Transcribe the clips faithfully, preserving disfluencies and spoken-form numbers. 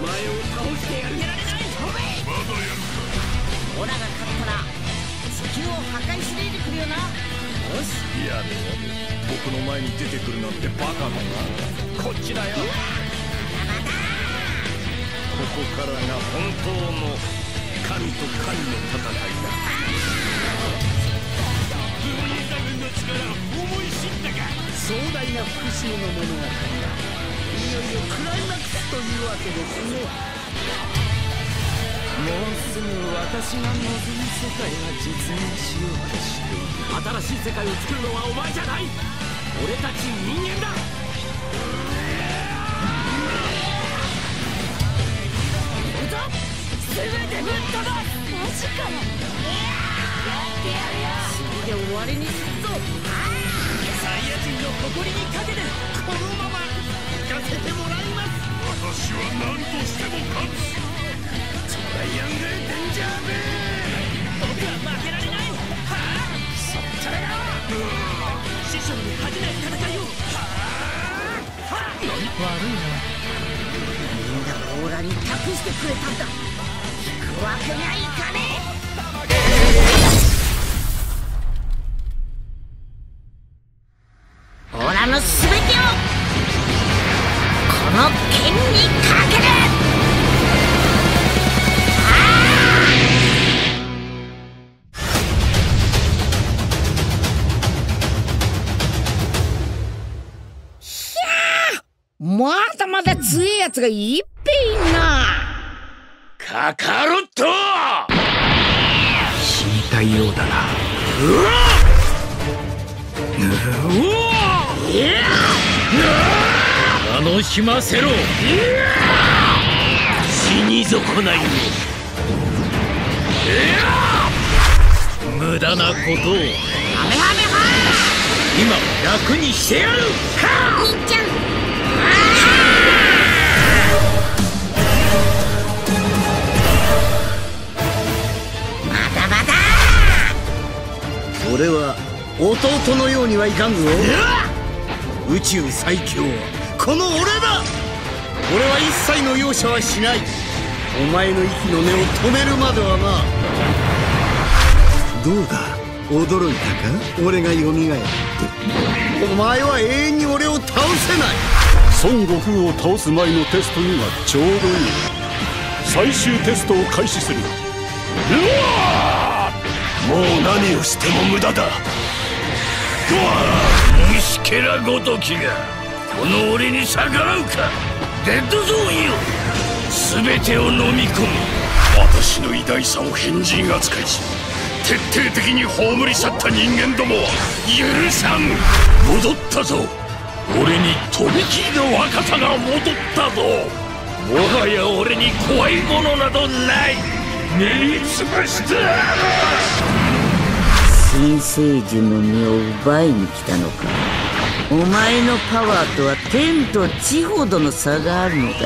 倒してやる。やられない。飛べ。まだやるか。オラが勝ったら地球を破壊しねえでくれよな。よし。 やれやれ。僕の前に出てくるなんてバカだな。こっちだよ。ここからが本当の神と神の戦いだ。ブロニーザ軍の力を思い知ったか。 壮大な復讐の物語だ。いよいよクライマックスというわけですね。もうすぐ私が望む世界が実現しようとしている。新しい世界を作るのはお前じゃない。俺たち人間だ。行くぞ。全てぶっ飛ばす。マジかよ。やってやるよ。死んで終わりにするぞ。サイヤ人の誇りにかけてこのまま行かせてもらいます。 私は何としても勝つ。トライアングルデンジャーベイ。 僕は負けられない。はあ、そったらよ。師匠に恥じない戦いを。はあ、はあ、悪いな。みんなオーラに託してくれたんだ。引くわけにはいかねえ。オーラのすべてをこの剣にかける。まだまだ強いやつがいっぺんいんな。 カカロット。死にたいようだな。うわっ、うわっ、楽しませろ。死に損ないよ。無駄なことを。 ハメハメハ今楽にしてやる。 兄ちゃん。まだまだ。 俺は弟のようにはいかんぞ。宇宙最強はこの俺だ。俺は一切の容赦はしない。お前の息の根を止めるまではな。どうだ、驚いたか。俺が蘇ってお前は永遠に俺を倒せない。 孫悟空を倒す前のテストにはちょうどいい。最終テストを開始する。うわー、もう何をしても無駄だ。 虫けらごときがこの俺に逆らうか。デッドゾーンよ、全てを飲み込む。 私の偉大さを変人扱いし徹底的に葬り去った人間どもは許さん。 戻ったぞ。俺にとびきりの若さが戻ったぞ。もはや俺に怖いものなどない。練りつぶしてやる。 新生児の身を奪いに来たのか。お前のパワーとは天と地ほどの差があるのだ。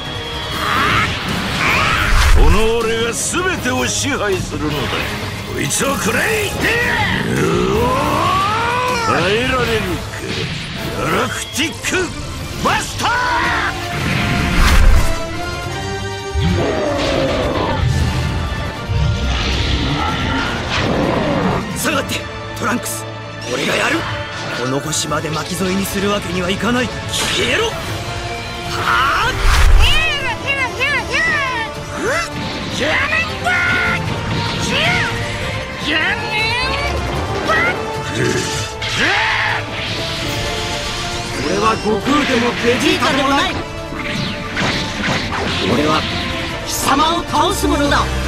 この俺が全てを支配するのだ。こいつをくれい。耐えられるか。ガラクティックバスター。 下がってトランクス、俺がやる。この星まで巻き添えにするわけにはいかない。消えろ。はあ、俺は悟空でもベジータでもない。俺は貴様を倒す者だ。